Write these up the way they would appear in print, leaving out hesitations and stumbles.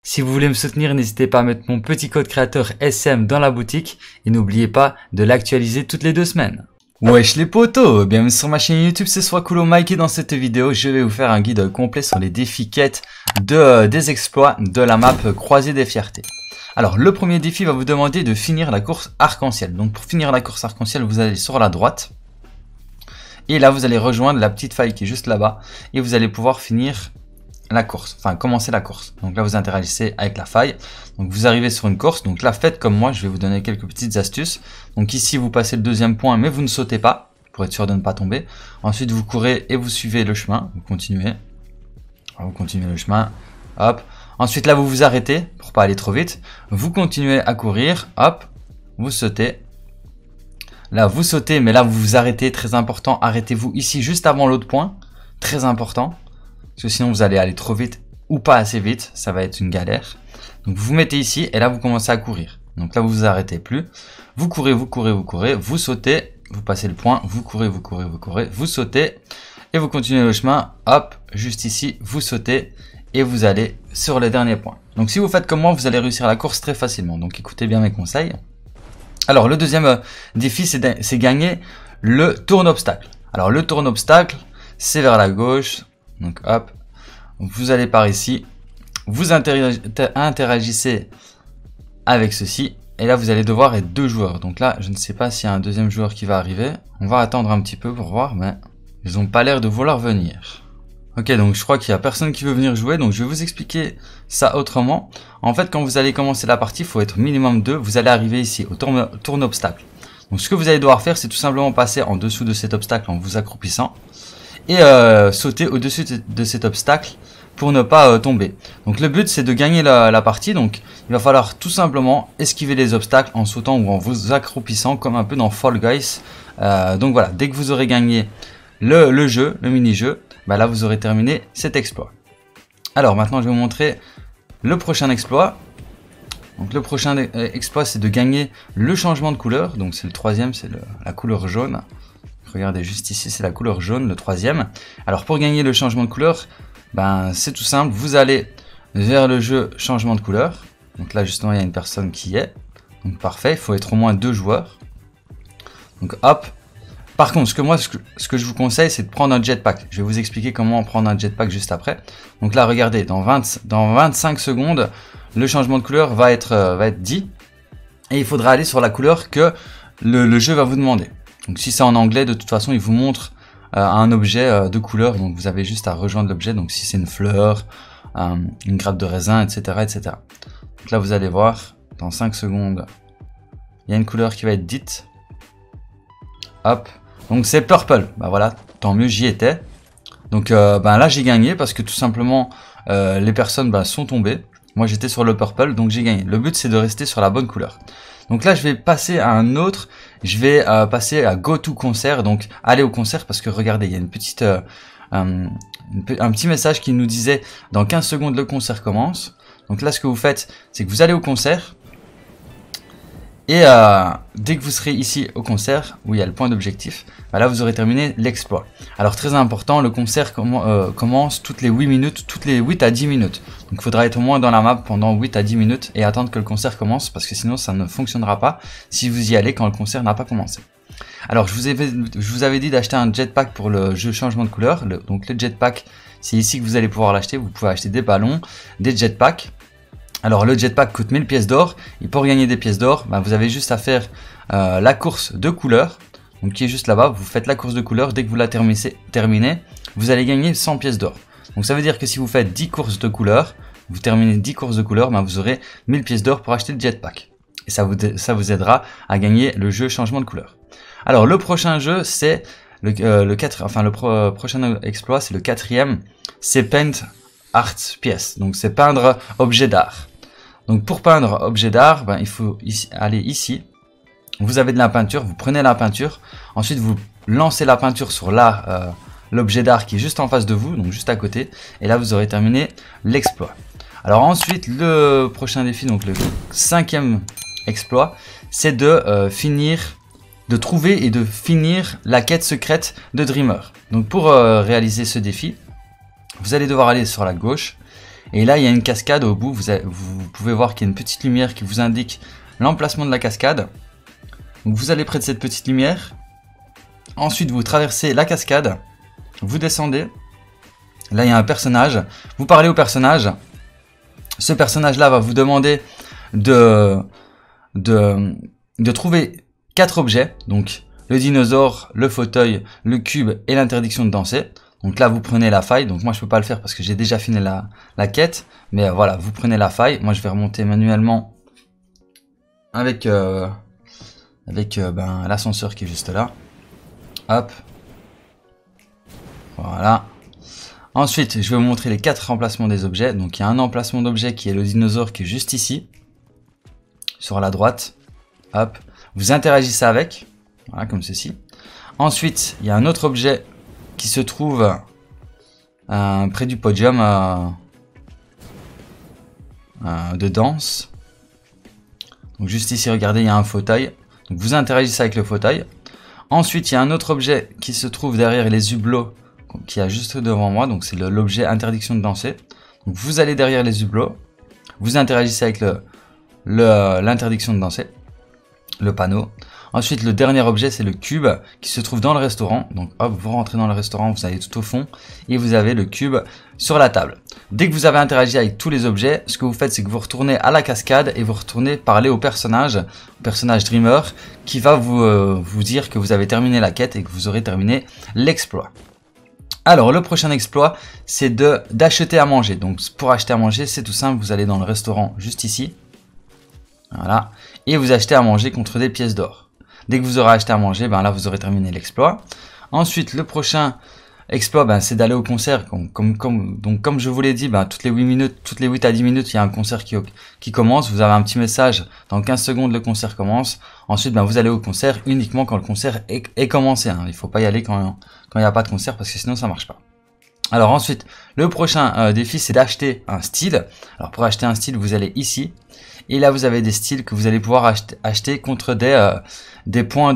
Si vous voulez me soutenir, n'hésitez pas à mettre mon petit code créateur SM dans la boutique et n'oubliez pas de l'actualiser toutes les 2 semaines. Wesh les potos, bienvenue sur ma chaîne YouTube, c'est Swakulo Mike et dans cette vidéo, je vais vous faire un guide complet sur les défis quêtes des exploits de la map Croisée des Fiertés. Alors le premier défi va vous demander de finir la course arc-en-ciel. Donc pour finir la course arc-en-ciel, vous allez sur la droite. Et là vous allez rejoindre la petite faille qui est juste là-bas. Et vous allez pouvoir finir la course, enfin commencer la course. Donc là vous interagissez avec la faille. Donc vous arrivez sur une course. Donc là faites comme moi, je vais vous donner quelques petites astuces. Donc ici vous passez le deuxième point mais vous ne sautez pas pour être sûr de ne pas tomber. Ensuite vous courez et vous suivez le chemin. Vous continuez. Vous continuez le chemin. Hop. Ensuite là vous vous arrêtez pour pas aller trop vite. Vous continuez à courir. Hop. Vous sautez. Là vous sautez mais là vous vous arrêtez. Très important. Arrêtez-vous ici juste avant l'autre point. Très important. Parce que sinon vous allez aller trop vite ou pas assez vite. Ça va être une galère. Donc vous vous mettez ici et là vous commencez à courir. Donc là vous vous arrêtez plus. Vous courez, vous courez, vous courez. Vous sautez. Vous passez le point. Vous courez, vous courez, vous courez. Vous sautez. Et vous continuez le chemin. Hop. Juste ici. Vous sautez. Et vous allez sur le dernier point. Donc si vous faites comme moi, vous allez réussir la course très facilement. Donc écoutez bien mes conseils. Alors le deuxième défi, c'est gagner le tourne-obstacle. Alors le tourne-obstacle, c'est vers la gauche. Donc hop, vous allez par ici. Vous interagissez avec ceci. Et là vous allez devoir être 2 joueurs. Donc là, je ne sais pas s'il y a un deuxième joueur qui va arriver. On va attendre un petit peu pour voir, mais ils n'ont pas l'air de vouloir venir. Ok, donc je crois qu'il n'y a personne qui veut venir jouer, donc je vais vous expliquer ça autrement. En fait, quand vous allez commencer la partie, il faut être minimum 2. Vous allez arriver ici, au tourne-obstacle. Donc ce que vous allez devoir faire, c'est tout simplement passer en dessous de cet obstacle en vous accroupissant. Et sauter au-dessus de cet obstacle pour ne pas tomber. Donc le but, c'est de gagner la partie. Donc il va falloir tout simplement esquiver les obstacles en sautant ou en vous accroupissant, comme un peu dans Fall Guys. Donc voilà, dès que vous aurez gagné le mini-jeu, bah là vous aurez terminé cet exploit. Alors maintenant je vais vous montrer le prochain exploit. Donc le prochain exploit, c'est de gagner le changement de couleur. Donc c'est le troisième, c'est la couleur jaune. Regardez juste ici, c'est la couleur jaune, le troisième. Alors pour gagner le changement de couleur, ben c'est tout simple, vous allez vers le jeu changement de couleur. Donc là justement il y a une personne qui y est. Donc parfait, il faut être au moins 2 joueurs. Donc hop. Par contre, ce que je vous conseille, c'est de prendre un jetpack. Je vais vous expliquer comment prendre un jetpack juste après. Donc là, regardez, dans 25 secondes, le changement de couleur va être dit. Et il faudra aller sur la couleur que le jeu va vous demander. Donc si c'est en anglais, de toute façon, il vous montre un objet de couleur. Donc vous avez juste à rejoindre l'objet. Donc si c'est une fleur, une grappe de raisin, etc., etc. Donc là, vous allez voir, dans 5 secondes, il y a une couleur qui va être dite. Hop. Donc c'est purple, bah voilà, tant mieux, j'y étais. Donc là j'ai gagné parce que tout simplement les personnes sont tombées. Moi j'étais sur le purple, donc j'ai gagné. Le but c'est de rester sur la bonne couleur. Donc là je vais passer à un autre, je vais passer à Go to concert, donc aller au concert parce que regardez, il y a une petite, un petit message qui nous disait dans 15 secondes le concert commence. Donc là ce que vous faites, c'est que vous allez au concert. Et dès que vous serez ici au concert, où il y a le point d'objectif, là vous aurez terminé l'exploit. Alors très important, le concert commence toutes les 8 minutes, toutes les 8 à 10 minutes. Donc il faudra être au moins dans la map pendant 8 à 10 minutes et attendre que le concert commence, parce que sinon ça ne fonctionnera pas si vous y allez quand le concert n'a pas commencé. Alors je vous avais dit d'acheter un jetpack pour le jeu changement de couleur. Donc le jetpack, c'est ici que vous allez pouvoir l'acheter. Vous pouvez acheter des ballons, des jetpacks. Alors le jetpack coûte 1000 pièces d'or et pour gagner des pièces d'or, vous avez juste à faire la course de couleur, donc qui est juste là-bas. Vous faites la course de couleur, dès que vous la terminez, vous allez gagner 100 pièces d'or. Donc ça veut dire que si vous faites 10 courses de couleur, vous terminez 10 courses de couleur, vous aurez 1000 pièces d'or pour acheter le jetpack. Et ça vous aidera à gagner le jeu changement de couleur. Alors le prochain jeu, c'est le prochain exploit, c'est le 4e, c'est Paint Art Pièce. Donc c'est peindre objet d'art. Donc pour peindre objet d'art, il faut aller ici. Vous avez de la peinture, vous prenez la peinture. Ensuite vous lancez la peinture sur l'objet d'art qui est juste en face de vous, donc juste à côté. Et là vous aurez terminé l'exploit. Alors ensuite le prochain défi, donc le 5e exploit, c'est de trouver et de finir la quête secrète de Dreamer. Donc pour réaliser ce défi, vous allez devoir aller sur la gauche Et là, il y a une cascade au bout. Vous pouvez voir qu'il y a une petite lumière qui vous indique l'emplacement de la cascade. Donc vous allez près de cette petite lumière. Ensuite, vous traversez la cascade. Vous descendez. Là, il y a un personnage. Vous parlez au personnage. Ce personnage-là va vous demander de trouver 4 objets. Donc, le dinosaure, le fauteuil, le cube et l'interdiction de danser. Donc là, vous prenez la faille. Donc moi, je peux pas le faire parce que j'ai déjà fini la quête. Mais voilà, vous prenez la faille. Moi, je vais remonter manuellement avec l'ascenseur qui est juste là. Hop. Voilà. Ensuite, je vais vous montrer les 4 emplacements des objets. Donc il y a un emplacement d'objet qui est le dinosaure qui est juste ici. Sur la droite. Hop. Vous interagissez avec. Voilà, comme ceci. Ensuite, il y a un autre objet qui se trouve près du podium de danse. Donc juste ici, regardez, il y a un fauteuil. Donc vous interagissez avec le fauteuil. Ensuite, il y a un autre objet qui se trouve derrière les hublots qui est juste devant moi. Donc c'est l'objet interdiction de danser. Donc vous allez derrière les hublots. Vous interagissez avec l'interdiction de danser. Le panneau. Ensuite, le dernier objet, c'est le cube qui se trouve dans le restaurant. Donc hop, vous rentrez dans le restaurant, vous allez tout au fond et vous avez le cube sur la table. Dès que vous avez interagi avec tous les objets, ce que vous faites, c'est que vous retournez à la cascade et vous retournez parler au personnage Dreamer, qui va vous dire que vous avez terminé la quête et que vous aurez terminé l'exploit. Alors, le prochain exploit, c'est d'acheter à manger. Donc, pour acheter à manger, c'est tout simple. Vous allez dans le restaurant juste ici. Voilà. Et vous achetez à manger contre des pièces d'or. Dès que vous aurez acheté à manger, ben là, vous aurez terminé l'exploit. Ensuite, le prochain exploit, ben, c'est d'aller au concert. Donc, comme je vous l'ai dit, ben, toutes les 8 à 10 minutes, il y a un concert qui commence. Vous avez un petit message. Dans 15 secondes, le concert commence. Ensuite, ben, vous allez au concert uniquement quand le concert est commencé. Hein. Il faut pas y aller quand il n'y a pas de concert parce que sinon, ça marche pas. Alors ensuite, le prochain défi, c'est d'acheter un style. Alors pour acheter un style, vous allez ici. Et là, vous avez des styles que vous allez pouvoir acheter contre des points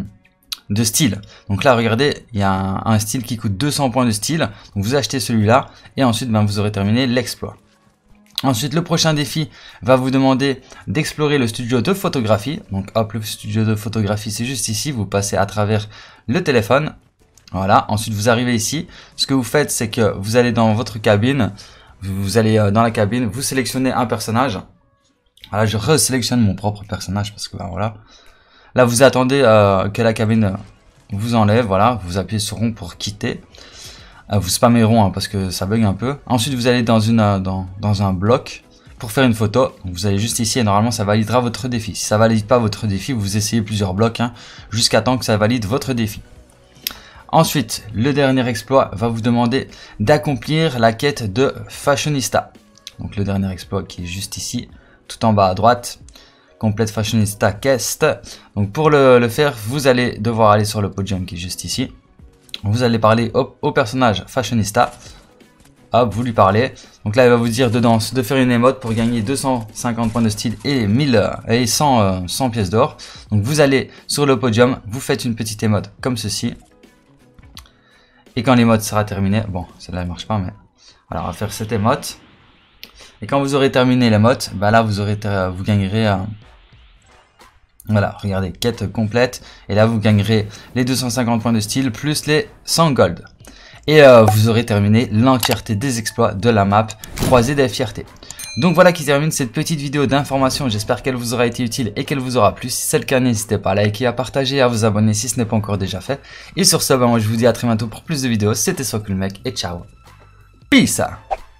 de style. Donc là, regardez, il y a un style qui coûte 200 points de style. Donc vous achetez celui-là et ensuite, ben, vous aurez terminé l'exploit. Ensuite, le prochain défi va vous demander d'explorer le studio de photographie. Donc hop, le studio de photographie, c'est juste ici. Vous passez à travers le téléphone. Voilà. Ensuite, vous arrivez ici. Ce que vous faites, c'est que vous allez dans votre cabine. Vous allez dans la cabine, vous sélectionnez un personnage. Voilà, je resélectionne mon propre personnage parce que ben, voilà. Là, vous attendez que la cabine vous enlève. Voilà, vous appuyez sur rond pour quitter. Vous spammez rond hein, parce que ça bug un peu. Ensuite, vous allez dans un bloc pour faire une photo. Donc, vous allez juste ici et normalement, ça validera votre défi. Si ça valide pas votre défi, vous essayez plusieurs blocs hein, jusqu'à temps que ça valide votre défi. Ensuite, le dernier exploit va vous demander d'accomplir la quête de Fashionista. Donc le dernier exploit qui est juste ici, tout en bas à droite. Complète Fashionista Quest. Donc pour le faire, vous allez devoir aller sur le podium qui est juste ici. Vous allez parler au personnage Fashionista. Hop, vous lui parlez. Donc là, il va vous dire dedans de faire une émote pour gagner 250 points de style et 100 pièces d'or. Donc vous allez sur le podium, vous faites une petite émote comme ceci. Et quand l'émote sera terminée, bon, celle-là elle marche pas, mais alors on va faire cette émote. Et quand vous aurez terminé l'émote, bah là vous gagnerez, voilà, regardez, quête complète. Et là vous gagnerez les 250 points de style plus les 100 gold. Et vous aurez terminé l'entièreté des exploits de la map Croisée des Fiertés. Donc voilà qui termine cette petite vidéo d'information, j'espère qu'elle vous aura été utile et qu'elle vous aura plu. Si c'est le cas, n'hésitez pas à liker, à partager et à vous abonner si ce n'est pas encore déjà fait. Et sur ce, moi je vous dis à très bientôt pour plus de vidéos, c'était SoCoolMec et ciao. Peace!